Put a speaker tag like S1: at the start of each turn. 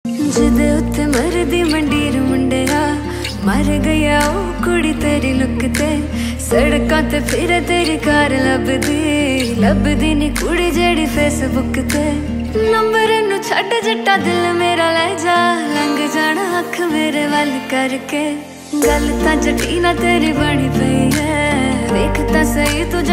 S1: जिदे उत्ते मरदी मंडीर मुंडिया, मर गया ओ कुड़ी तेरी लुक ते। सड़कां ते फिर तेरी कार लभदी नी कुड़ी जेड़ी फेसबुक ते। नंबर नू छड्ड जट्टा दिल मेरा ले जा, लंघ जाना अख मेरे वल करके। गल तां जटी ना तेरी बनी पई है, वेख तां सही तू